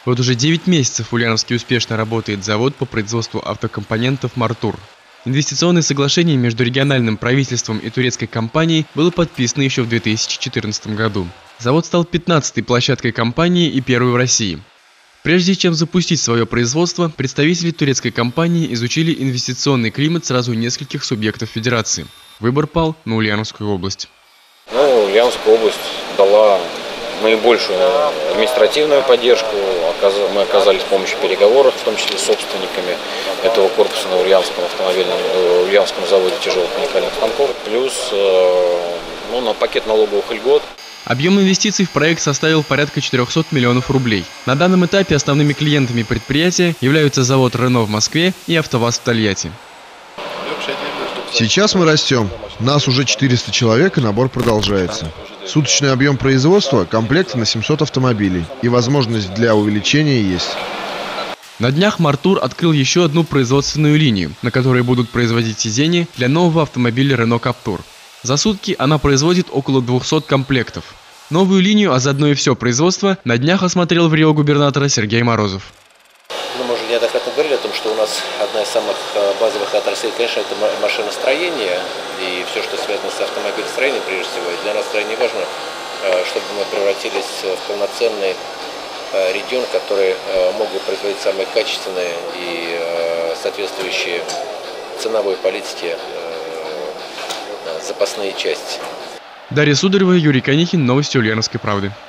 Вот уже 9 месяцев в Ульяновске успешно работает завод по производству автокомпонентов «Мартур». Инвестиционное соглашение между региональным правительством и турецкой компанией было подписано еще в 2014 году. Завод стал 15-й площадкой компании и первой в России. Прежде чем запустить свое производство, представители турецкой компании изучили инвестиционный климат сразу нескольких субъектов федерации. Выбор пал на Ульяновскую область. Ульяновская область дала наибольшую административную поддержку. Мы оказались в помощи переговоров, в том числе с собственниками этого корпуса на Ульяновском заводе тяжелых уникальных станков. Плюс на пакет налоговых льгот. Объем инвестиций в проект составил порядка 400 миллионов рублей. На данном этапе основными клиентами предприятия являются завод «Рено» в Москве и «АвтоВАЗ» в Тольятти. Сейчас мы растем. Нас уже 400 человек, и набор продолжается. Суточный объем производства – комплекта на 700 автомобилей. И возможность для увеличения есть. На днях «Мартур» открыл еще одну производственную линию, на которой будут производить сиденья для нового автомобиля «Рено Каптур». За сутки она производит около 200 комплектов. Новую линию, а заодно и все производство, на днях осмотрел в Рио губернатора Сергей Морозов. Мы уже неоднократно говорили о том, что у нас одна из самых базовых отраслей, конечно, это машиностроение и все, что связано с автомобилестроением, прежде всего. И для нас крайне важно, чтобы мы превратились в полноценный регион, который мог бы производить самые качественные и соответствующие ценовой политике запасные части. Дарья Сударева, Юрий Конихин, новости Ульяновской правды.